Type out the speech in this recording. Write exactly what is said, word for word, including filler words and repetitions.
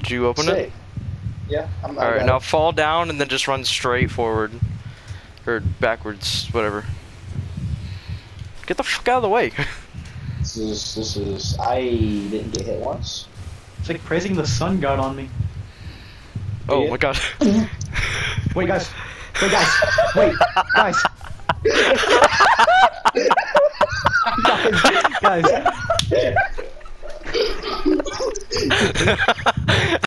Did you open Sick. it? Yeah. I'm, All right, now fall down and then just run straight forward, or backwards, whatever. Get the fuck out of the way. This is this is. I didn't get hit once. It's like praising the sun god on me. Oh Yeah. my god. Wait, guys. Wait, guys. Wait, guys. guys. Guys.